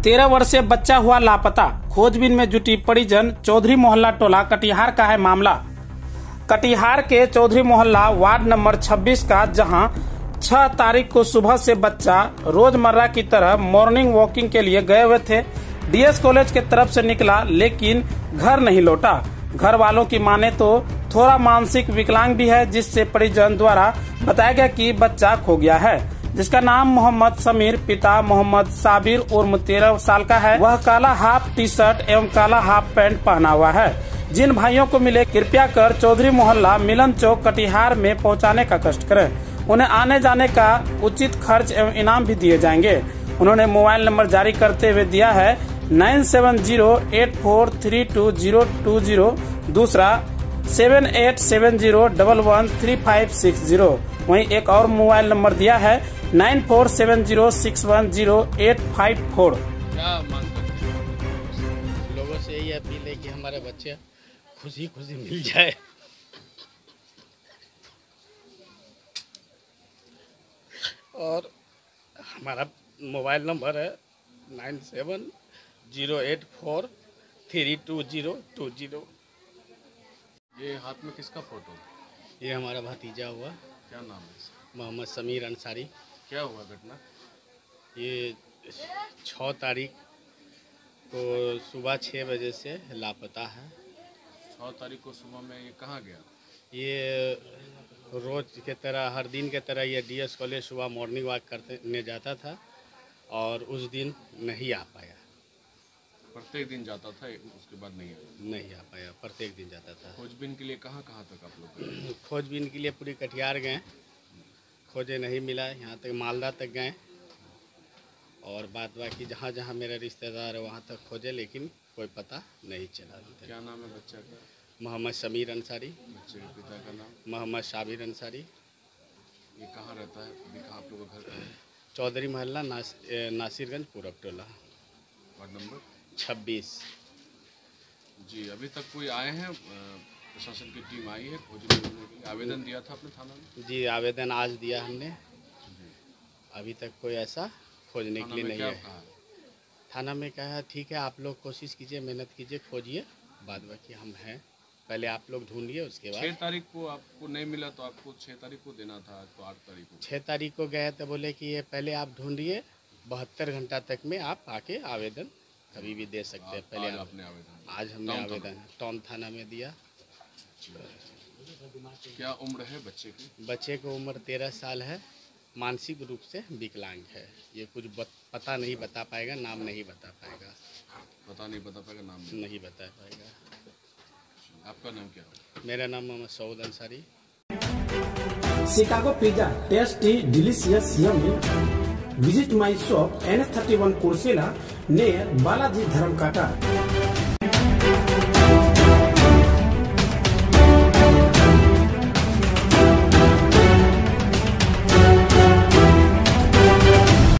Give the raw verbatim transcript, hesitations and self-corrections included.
तेरह वर्षीय बच्चा हुआ लापता, खोजबीन में जुटी परिजन। चौधरी मोहल्ला टोला कटिहार का है मामला। कटिहार के चौधरी मोहल्ला वार्ड नंबर छब्बीस का, जहां छह तारीख को सुबह से बच्चा रोजमर्रा की तरह मॉर्निंग वॉकिंग के लिए गए हुए थे। डीएस कॉलेज के तरफ से निकला, लेकिन घर नहीं लौटा। घर वालों की माने तो थोड़ा मानसिक विकलांग भी है, जिससे परिजन द्वारा बताया गया कि बच्चा खो गया है, जिसका नाम मोहम्मद समीर, पिता मोहम्मद साबिर उर्म तेरह साल का है। वह काला हाफ टी शर्ट एवं काला हाफ पैंट पहना हुआ है। जिन भाइयों को मिले, कृपया कर चौधरी मोहल्ला मिलन चौक कटिहार में पहुंचाने का कष्ट करें। उन्हें आने जाने का उचित खर्च एवं इनाम भी दिए जाएंगे। उन्होंने मोबाइल नंबर जारी करते हुए दिया है nine seven zero eight four three two zero two zero, दूसरा seven eight seven zero double one three five six zero. वहीं एक और मोबाइल नंबर दिया है nine four seven zero six one zero eight five four. क्या मांग करते हैं? लोगों से यही अपील है कि हमारे बच्चे खुशी खुशी मिल जाए। और हमारा मोबाइल नंबर है nine seven zero eight four three two zero two zero. ये हाथ में किसका फोटो? ये हमारा भतीजा हुआ। क्या नाम है? मोहम्मद समीर अंसारी। क्या हुआ घटना? ये छः तारीख को सुबह छः बजे से लापता है। छः तारीख को सुबह में ये कहाँ गया? ये रोज के तरह, हर दिन के तरह ये डीएस कॉलेज सुबह मॉर्निंग वॉक करने जाता था और उस दिन नहीं आ पाया। प्रत्येक दिन जाता था, उसके बाद नहीं आया? नहीं आ पाया, प्रत्येक दिन जाता था। खोजबीन के लिए कहाँ कहाँ तक आप लोग गए? खोजबीन के लिए पूरी कटिहार गए, खोजे नहीं मिला। यहाँ तक मालदा तक गए और बाद बाकी जहाँ जहाँ मेरा रिश्तेदार है वहाँ तक खोजे, लेकिन कोई पता नहीं चला। क्या नाम है बच्चा का? मोहम्मद समीर अंसारी। बच्चे के पिता का नाम? मोहम्मद साबिर अंसारी। ये कहाँ रहता है? अभी कहाँ आप लोगों का घर है? चौधरी मोहल्ला नास, नासिरगंज पूरब टोला, वार्ड नंबर छब्बीस। जी, अभी तक कोई आए हैं? प्रशासन की टीम आई है खोजने के लिए? आवेदन दिया था अपने थाना में? जी, आवेदन आज दिया हमने। अभी तक कोई ऐसा खोजने के लिए नहीं है। थाना में कहा ठीक है, आप लोग कोशिश कीजिए, मेहनत कीजिए, खोजिए, बाद बाकी हम हैं, पहले आप लोग ढूंढिए, उसके बाद। छः तारीख को आपको नहीं मिला तो आपको छः तारीख को देना था, तो आठ तारीख को। छः तारीख को गए तो बोले कि ये पहले आप ढूंढिए, बहत्तर घंटा तक में आप आके आवेदन कभी भी दे सकते हैं। पहले आपने आवेदन? आज हमने आवेदन टाउन थाना में दिया। क्या उम्र है बच्चे की? बच्चे की उम्र तेरह साल है, मानसिक रूप से विकलांग है। ये कुछ पता नहीं बता पाएगा, नाम नहीं बता पाएगा। पता नहीं बता पाएगा, नाम नहीं, नहीं बता पाएगा। आपका नाम क्या है? मेरा नाम Mohammad Saud Ansari. Chicago pizza, tasty, delicious, yummy. Visit my shop N S thirty-one Coursera near Balaji Dharamkata.